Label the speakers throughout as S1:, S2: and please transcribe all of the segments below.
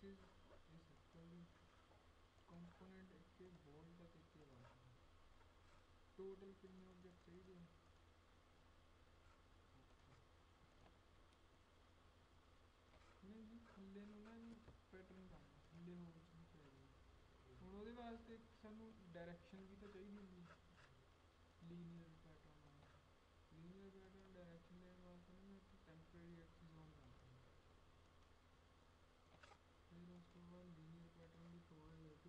S1: axis ये circle दी component एक बोर्ड तक एक लगा टोटल कितने ऑब्जेक्ट चाहिए नहीं जी थल्ले ਨੂੰ ना ਇਹਨੂੰ ਪੈਟਰਨ ਕਰਨਾ ਥੱਲੇ ਹੋਰ ਚੀਜ਼ ਪੈ ਗਈ ਹੁਣ ਉਹਦੇ ਵਾਸਤੇ ਸਾਨੂੰ ਡਾਇਰੈਕਸ਼ਨ ਵੀ ਤਾਂ ਚਾਹੀਦੀ ਹੁੰਦੀ ਲੀਨੀਅਰ ਪੈਟਰਨ ਨਾਲ ਲੀਨੀਅਰ ਪੈਟਰਨ ਡਾਇਰੈਕਸ਼ਨ ਦੇਣ ਵਾਸਤੇ ਨਾ ਮੈਂ ਇੱਥੇ ਟੈਂਪਰੇਰੀ ਐਕਸਿਸ ਔਨ ਕਰਦਾ फिर उस तो बाद लीनियर पैटर्न की थोड़ा जाके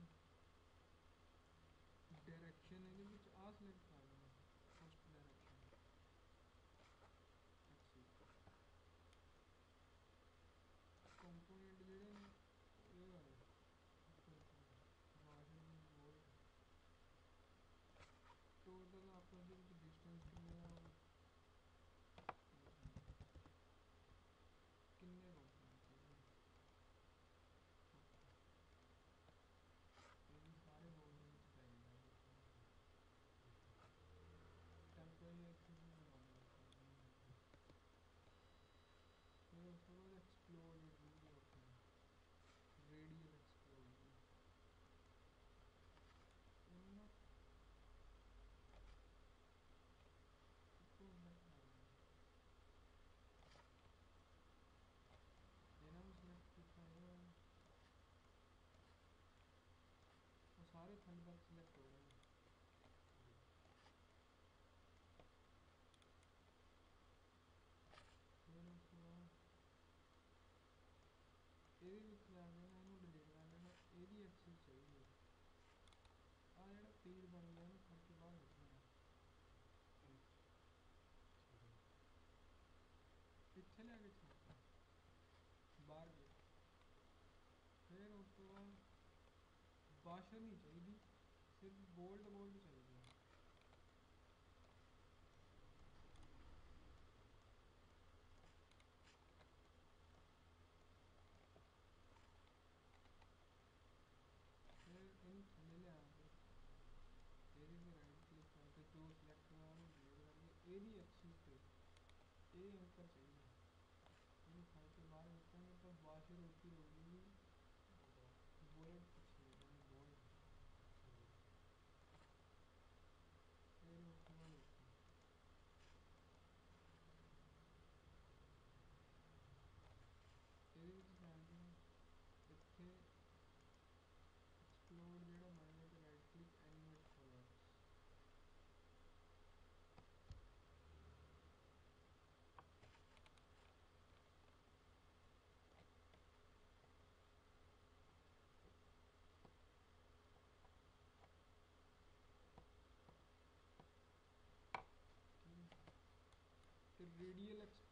S1: डायरेक्शन ये आ सिलेक्ट कर लेना फर्स्ट डायरेक्शन कंपोनेंट जोड़े ने ये वाले टोटल आपस डिस्टेंस किन्ने किन्ने सारे बोर्ड पै टेंपरेरी एक्सिस भी बनाना फिर उस तो बाद एक्सप्लोर रेडियल एक्सप्लोर सारे फंड तक सिलेक्ट हो गए फिर उसके बाद ये जाके ना इनू डिलीट कर देना यही एक्सिस चाहिए आ जो तीर बन गया ना फड़ के बाहर निकलना इतने लैके चलता बाहर गया फिर उस तो बाद वाशर नहीं चाहिए सिर्फ बोल्ट बोल्ट चाहिए फिर इन थले लिया ये राइट क्लिक करके जो सिलेक्ट हुआ डिलीट करके ये एक्सिस पे ये अंकर चाहिए इन फड़ के बाहर निकलेंगे तब वाशर होती होगी बोल्ट पीछे बोल्ट फिर उसके बाद ये जाके इतने एक्सप्लोर जो बन गया तो right click animate colours radial